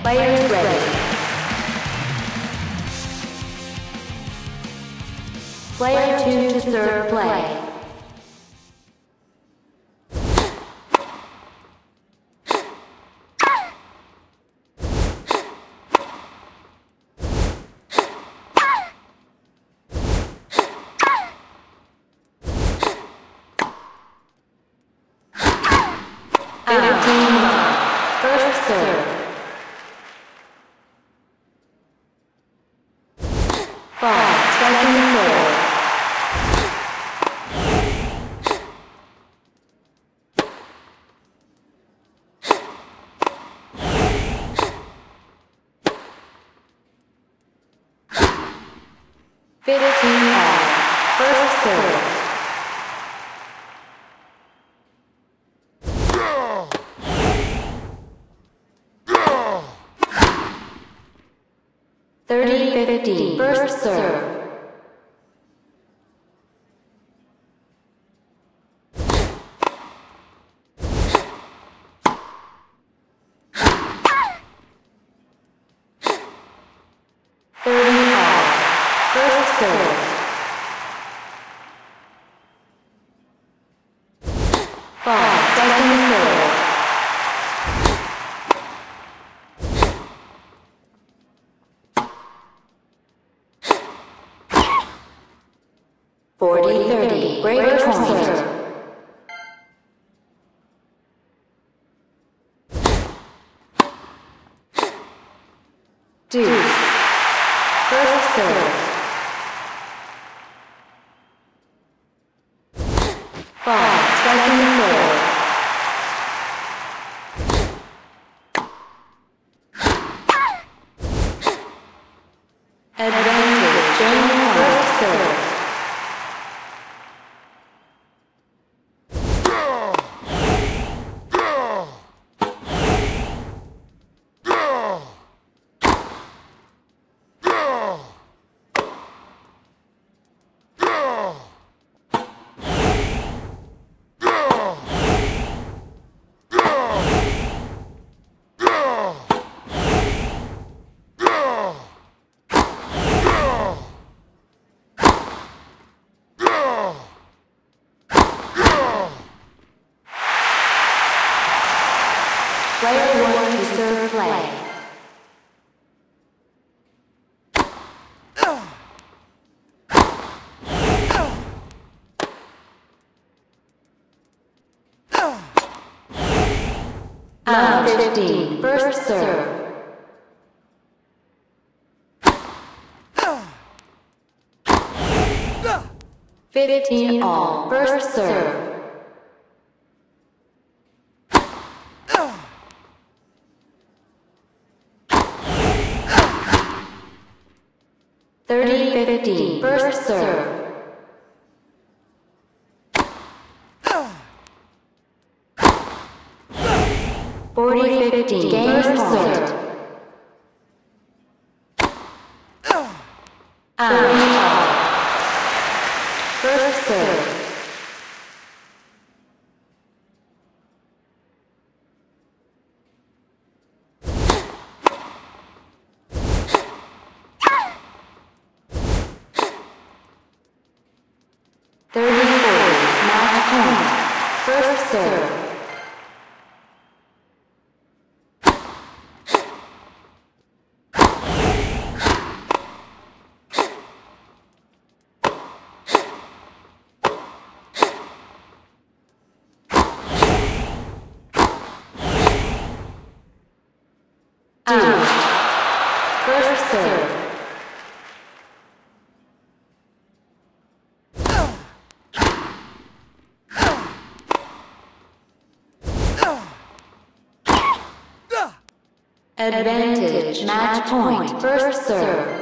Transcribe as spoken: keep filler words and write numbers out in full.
Players ready. Player two to serve play. fifteen love. First serve. Five, second serve. fifteen all. First serve. thirty fifteen. First serve. thirty all. First serve. Five, second serve. forty thirty. Breaker point. Deuce. First serve. Five, second serve. Advantage. Game first serve. Player one to serve play. Love fifteen. First serve. fifteen all. First serve. thirty fifteen. First serve. forty fifteen. Game serve. thirty all. First serve. thirty forty. Match point. First serve. Deuce. First serve. Advantage. Match point. First serve.